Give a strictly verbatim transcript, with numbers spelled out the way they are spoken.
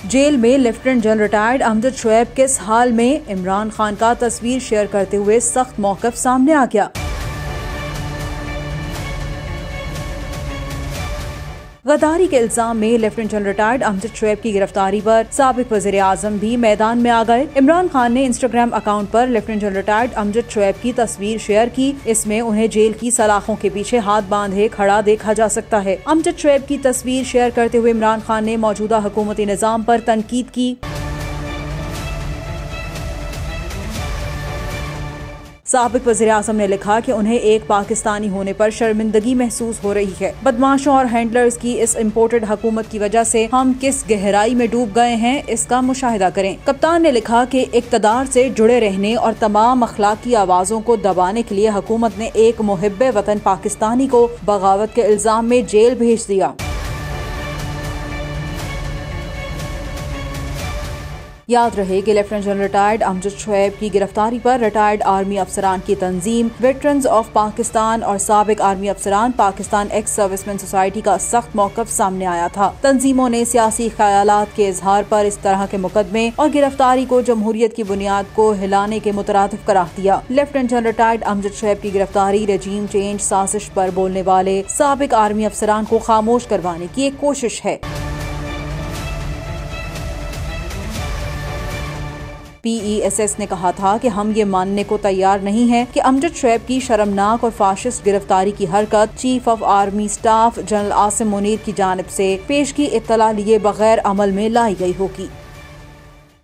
Jail में lieutenant general retired Amjad Shoaib किस हाल में? इमरान खान का तस्वीर शेयर करते हुए सख्त मौक़िफ़ सामने आ गया। गद्दारी के इल्जाम में lieutenant general retired Amjad Shoaib की गिरफ्तारी पर साबिक वज़ीर आज़म भी मैदान में आ गए। इमरान खान ने इंस्टाग्राम अकाउंट पर lieutenant general retired Amjad Shoaib की तस्वीर शेयर की। इसमें उन्हें जेल की सलाखों के पीछे हाथ बांधे खड़ा देखा जा सकता है। अमजद शोएब की तस्वीर शेयर करते हुए इमरान खान ने मौजूदा हुकूमती निज़ाम पर तनकीद की। साबिक वज़ीर आज़म ने लिखा कि उन्हें एक पाकिस्तानी होने पर शर्मिंदगी महसूस हो रही है। बदमाशों और हैंडलर्स की इस इम्पोर्टेड हुकूमत की वजह से हम किस गहराई में डूब गए हैं, इसका मुशाहिदा करें। कप्तान ने लिखा कि इक़्तिदार से जुड़े रहने और तमाम अखलाकी आवाज़ों को दबाने के लिए हुकूमत ने एक मुहिब्बे वतन पाकिस्तानी को बगावत के इल्जाम में जेल भेज दिया। याद रहे कि lieutenant general retired Amjad Shoaib की गिरफ्तारी पर रिटायर्ड आर्मी अफसरान की तंजीम वेटरन्स ऑफ पाकिस्तान और साबिक आर्मी अफसरान पाकिस्तान एक्स सर्विसमैन सोसाइटी का सख्त मौक़िफ़ सामने आया था। तंजीमों ने सियासी ख्यालात के इजहार पर इस तरह के मुकदमे और गिरफ्तारी को जमहूरियत की बुनियाद को हिलाने के मुतरादिफ करार दिया। Lieutenant general retired Amjad Shoaib की गिरफ्तारी रजीम चेंज साजिश पर बोलने वाले साबिक आर्मी अफसरान को खामोश करवाने की एक कोशिश है। पी ई एस एस ने कहा था कि हम ये मानने को तैयार नहीं हैं कि अमजद शोएब की शर्मनाक और फाशिस्ट गिरफ्तारी की हरकत chief of army staff general Asim Munir की जानिब से पेश की इत्तला लिए बगैर अमल में लाई गई होगी।